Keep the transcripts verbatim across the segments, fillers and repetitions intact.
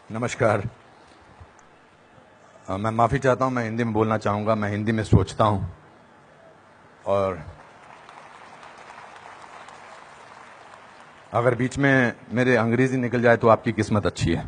नमस्कार। अ, मैं माफ़ी चाहता हूं, मैं हिंदी में बोलना चाहूँगा। मैं हिंदी में सोचता हूं और अगर बीच में मेरे अंग्रेजी निकल जाए तो आपकी किस्मत अच्छी है।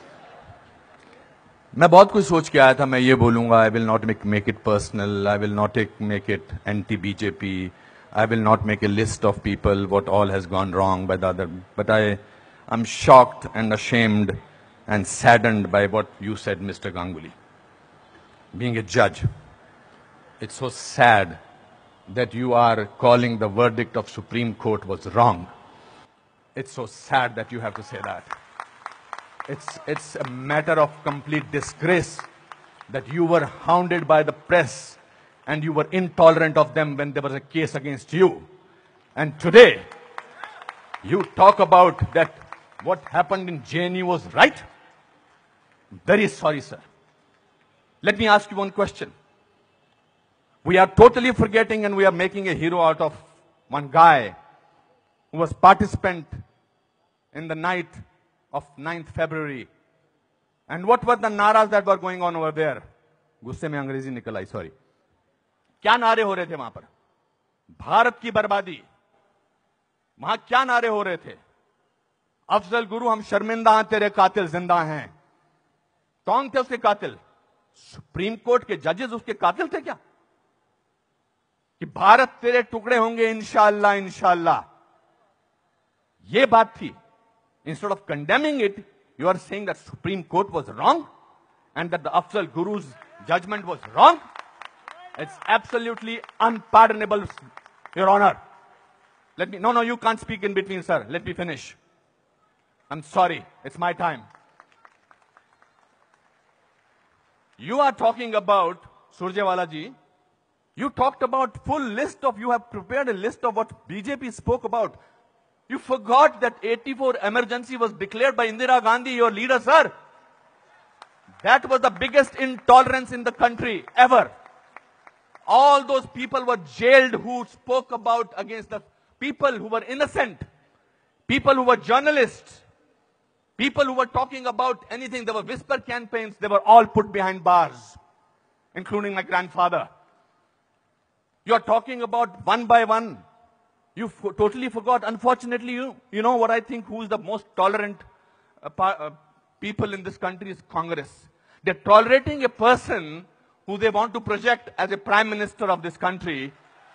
मैं बहुत कुछ सोच के आया था। मैं ये बोलूँगा, I will not make make it personal, I will not make it anti BJP, I will not make a list of people what all has gone wrong by the other, but I I am shocked and ashamed and saddened by what you said, Mister Ganguly. Being a judge, it's so sad that you are calling the verdict of Supreme Court was wrong. It's so sad that you have to say that. It's, it's a matter of complete disgrace that you were hounded by the press and you were intolerant of them when there was a case against you. And today, you talk about that what happened in J N U was right. Very sorry, sir. Let me ask you one question. We are totally forgetting and we are making a hero out of one guy who was participant in the night of ninth February. And what were the naras that were going on over there? गुस्से में अंग्रेजी निकल आई, sorry. क्या नारे हो रहे थे वहां पर? भारत की बर्बादी। वहां क्या नारे हो रहे थे? अफजल गुरु, हम शर्मिंदा हैं, तेरे कातिल जिंदा हैं। कौन थे उसके कातिल? सुप्रीम कोर्ट के जजेस उसके कातिल थे क्या? कि भारत तेरे टुकड़े होंगे इंशाअल्लाह इंशाअल्लाह, ये बात थी। Instead of condemning it, you are saying that Supreme Court was wrong and that the Afzal Guru's judgment was wrong. It's absolutely unpardonable, your honour. Let me, no no you can't speak in between, sir. Let me finish. I am sorry, it's my time. You are talking about, Surjewala ji, you talked about full list of, you have prepared a list of what B J P spoke about. You forgot that eighty-four emergency was declared by Indira Gandhi, your leader, sir. That was the biggest intolerance in the country ever. All those people were jailed who spoke about against the people who were innocent, people who were journalists, people who were talking about anything. There were whisper campaigns. They were all put behind bars, including my grandfather. You are talking about one by one. You f- totally forgot. Unfortunately, you, you know what I think, who is the most tolerant uh, pa- uh, people in this country is Congress. They're tolerating a person who they want to project as a prime minister of this country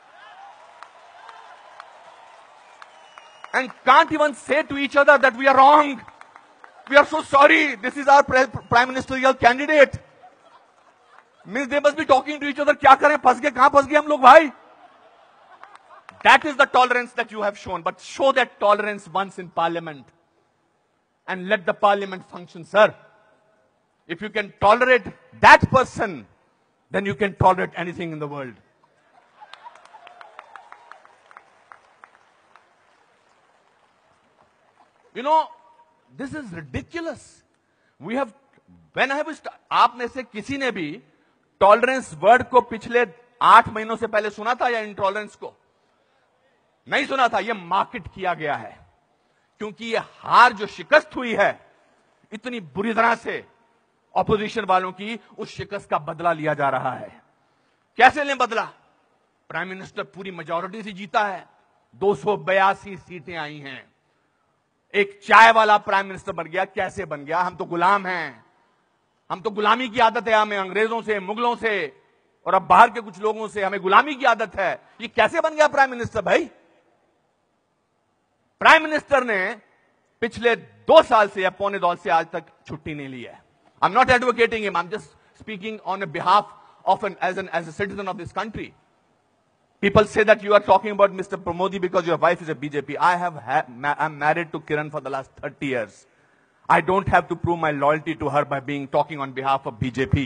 and can't even say to each other that we are wrong. We are so sorry. This is our pre- prime ministerial candidate. Means they must be talking to each other. क्या करें? फंस गए, कहां फंस गए हम लोग भाई? That is the tolerance that you have shown. But show that tolerance once in parliament and let the parliament function, sir. If you can tolerate that person, then you can tolerate anything in the world. You know, this is ridiculous. We have, when I was, आप में से किसी ने भी tolerance word को पिछले आठ महीनों से पहले सुना था या इंटॉलरेंस को? नहीं सुना था। यह मार्केट किया गया है क्योंकि यह हार जो शिकस्त हुई है इतनी बुरी तरह से ऑपोजिशन वालों की, उस शिकस्त का बदला लिया जा रहा है। कैसे लें बदला? प्राइम मिनिस्टर पूरी मेजॉरिटी से जीता है, दो सौ बयासी सीटें आई हैं। एक चाय वाला प्राइम मिनिस्टर बन गया। कैसे बन गया? हम तो गुलाम हैं, हम तो गुलामी की आदत है हमें, अंग्रेजों से, मुगलों से और अब बाहर के कुछ लोगों से हमें गुलामी की आदत है। ये कैसे बन गया प्राइम मिनिस्टर भाई? प्राइम मिनिस्टर ने पिछले दो साल से या पौने दो से आज तक छुट्टी नहीं ली है। I am not advocating him, I am just speaking on behalf of an as an as a citizen of this country. People say that you are talking about Mister Modi because your wife is a B J P. I have, ha ma I'm married to Kiran for the last thirty years. I don't have to prove my loyalty to her by being talking on behalf of B J P.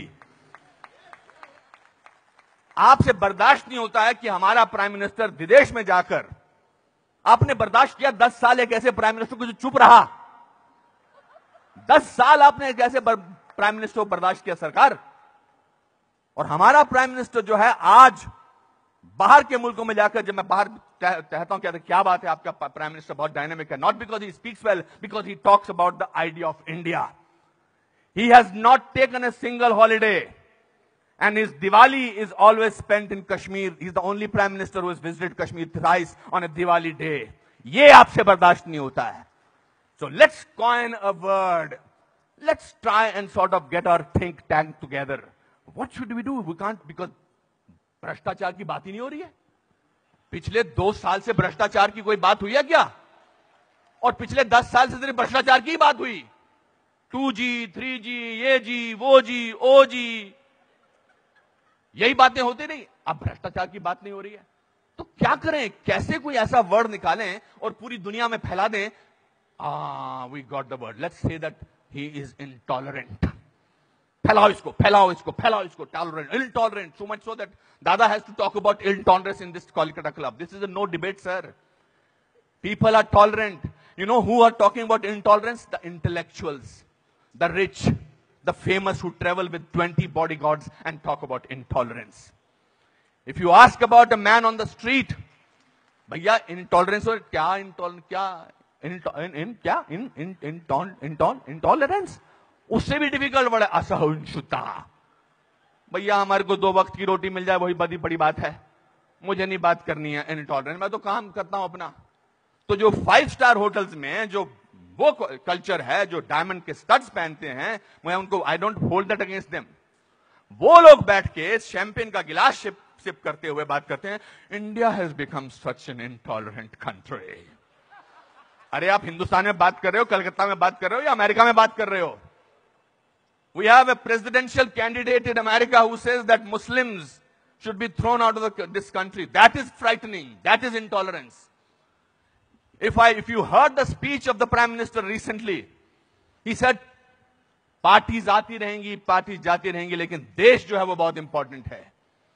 आपसे बर्दाश्त नहीं होता है कि हमारा prime minister विदेश में जाकर, आपने बर्दाश्त किया दस साल एक ऐसे प्राइम मिनिस्टर को जो चुप रहा। दस साल आपने एक ऐसे प्राइम मिनिस्टर को बर्दाश्त किया सरकार, और हमारा प्राइम मिनिस्टर जो है आज बाहर के मुल्कों में जाकर, जब मैं बाहर कहता हूं क्या क्या बात है आपका प्राइम मिनिस्टर बहुत डायनामिक है, not because he speaks well, because he talks about the idea of India. He has not taken a single holiday. And his Diwali is always spent in Kashmir. He's the only Prime Minister who has visited Kashmir thrice on a Diwali day. ये आपसे बर्दाश्त नहीं होता है. So let's coin a word. Let's try and sort of get our think tank together. What should we do? We can't, because भ्रष्टाचार की बात ही नहीं हो रही है. पिछले दो साल से भ्रष्टाचार की कोई बात हुई है क्या? और पिछले दस साल से सिर्फ भ्रष्टाचार की बात हुई. टू जी, थ्री जी, ये जी, वो जी, ओ जी, यही बातें होती नहीं. अब भ्रष्टाचार की बात नहीं हो रही है. तो क्या करें? कैसे कोई ऐसा वर्ड निकालें और पूरी दुनिया में फैला दें? Ah, we got the word. Let's say that he is intolerant. फैलाओ इसको, फैलाओ इसको, फैलाओ इसको. Tolerant, intolerant. So much so that Dada has to talk about intolerance in this Kolkata club. This is a no debate, sir. People are tolerant. You know who are talking about intolerance? The intellectuals, the rich, the famous who travel with twenty bodyguards and talk about intolerance. If you ask about a man on the street, भैया intolerance और क्या intolerance क्या in in क्या in in in in intolerance उससे भी difficult word है असहिष्णुता. भैया हमारे को दो वक्त की रोटी मिल जाए वही बड़ी बड़ी बात है. मुझे नहीं बात करनी है इनटॉलरेंस. मैं तो काम करता हूं अपना. तो जो फाइव स्टार होटल्स में जो वो कल्चर है, जो डायमंड के स्टड्स पहनते हैं, मैं उनको I don't hold that against them. वो लोग बैठ के शैंपेन का गिलास सिप सिप करते हुए बात करते हैं, India has become such an intolerant country. अरे आप हिंदुस्तान में बात कर रहे हो, कलकत्ता में बात कर रहे हो या अमेरिका में बात कर रहे हो? We have a presidential candidate in America who says that Muslims should be thrown out of the, this country. That is frightening. That is intolerance. If I, if you heard the speech of the Prime Minister recently, he said, parties आती रहेंगी, parties जाती रहेंगी, लेकिन देश जो है वो बहुत इंपॉर्टेंट है.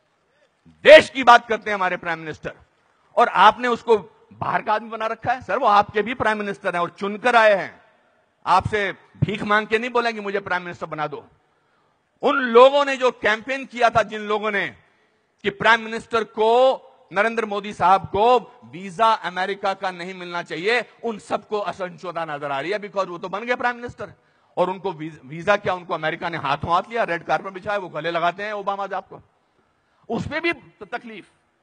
देश की बात करते हैं हमारे प्राइम मिनिस्टर, और आपने उसको बाहर का आदमी बना रखा है. सर वो आपके भी प्राइम मिनिस्टर हैं और चुनकर आए हैं. आपसे भीख मांग के नहीं बोला कि मुझे प्राइम मिनिस्टर बना दो. उन लोगों ने जो कैंपेन किया था, जिन लोगों ने कि प्राइम मिनिस्टर को, नरेंद्र मोदी साहब को वीजा अमेरिका का नहीं मिलना चाहिए, उन सबको असहिष्णुता नजर आ रही है. बिकॉज वो तो बन गए प्राइम मिनिस्टर, और उनको वीजा क्या, उनको अमेरिका ने हाथों हाथ लिया, रेड कार्पेट बिछाया, वो गले लगाते हैं ओबामा साहब को. उस पर भी तकलीफ,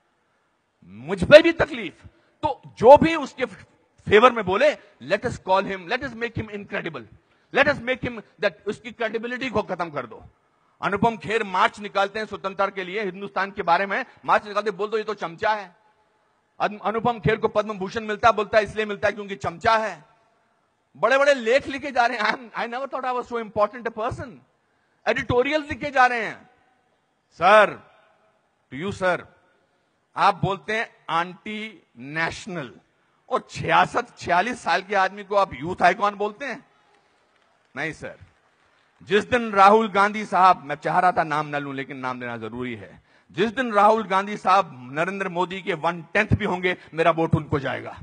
मुझ पर भी तकलीफ. तो जो भी उसके फेवर में बोले, let us call him, let us make him incredible, let us make him that, उसकी क्रेडिबिलिटी को खत्म कर दो. अनुपम खेर मार्च निकालते हैं स्वतंत्रता के लिए, हिंदुस्तान के बारे में मार्च निकालते, बोल दो ये तो चमचा है. अनुपम खेर को पद्म भूषण मिलता, बोलता है इसलिए मिलता है क्योंकि चमचा है. बड़े बड़े लेख लिखे जा रहे हैं. I never thought I was so important a person. Editorial लिखे जा रहे हैं. सर, टू यू सर, आप बोलते हैं आंटी नेशनल, और छियासठ छियालीस साल के आदमी को आप यूथ आइकॉन बोलते हैं? नहीं सर. जिस दिन राहुल गांधी साहब, मैं चाह रहा था नाम न लूं लेकिन नाम लेना जरूरी है, जिस दिन राहुल गांधी साहब नरेंद्र मोदी के वन टेंथ भी होंगे, मेरा वोट उनको जाएगा.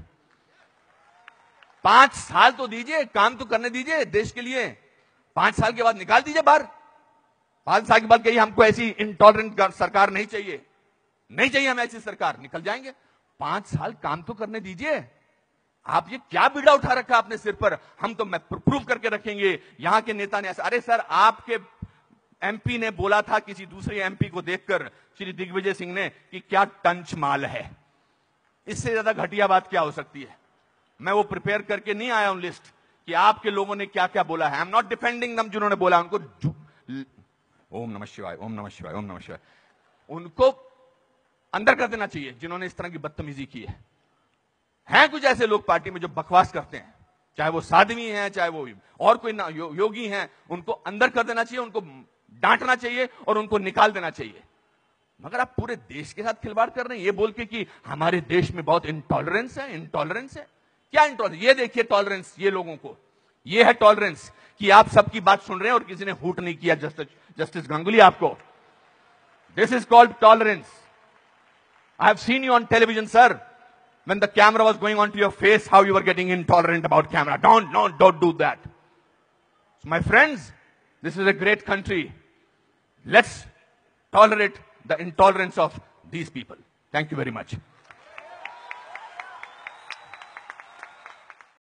पांच साल तो दीजिए, काम तो करने दीजिए देश के लिए. पांच साल के बाद निकाल दीजिए बाहर. पांच साल के बाद कहिए हमको ऐसी इंटॉलरेंट सरकार नहीं चाहिए, नहीं चाहिए हमें ऐसी सरकार, निकल जाएंगे. पांच साल काम तो करने दीजिए. आप ये क्या बीड़ा उठा रखा अपने सिर पर, हम तो मैं प्रूव करके रखेंगे, यहां के नेता ने ऐसा. अरे सर, आपके एमपी ने बोला था किसी दूसरे एमपी को देखकर, श्री दिग्विजय सिंह ने, कि क्या टंच माल है. इससे ज्यादा घटिया बात क्या हो सकती है. मैं वो प्रिपेयर करके नहीं आया हूं लिस्ट कि आपके लोगों ने क्या क्या बोला है. आई एम नॉट डिफेंडिंग दम, जिन्होंने बोला उनको ओम नमः शिवाय, ओम नमः शिवाय, ओम नमः शिवाय, उनको अंदर कर देना चाहिए जिन्होंने इस तरह की बदतमीजी की है. हैं कुछ ऐसे लोग पार्टी में जो बकवास करते हैं, चाहे वो साध्वी हैं, चाहे वो और कोई ना यो, योगी हैं, उनको अंदर कर देना चाहिए, उनको डांटना चाहिए और उनको निकाल देना चाहिए. मगर आप पूरे देश के साथ खिलवाड़ कर रहे हैं ये बोल के कि हमारे देश में बहुत इंटॉलरेंस है. इंटॉलरेंस है क्या? इंटॉलरेंस, ये देखिए टॉलरेंस, ये लोगों को, ये है टॉलरेंस कि आप सबकी बात सुन रहे हैं और किसी ने हूट नहीं किया. जस्टिस जस्टिस गांगुली आपको, this is called tolerance. I have seen you on television sir, when the camera was going onto your face, how you were getting intolerant about camera. Don't, don't, don't do that. So my friends, this is a great country. Let's tolerate the intolerance of these people. Thank you very much.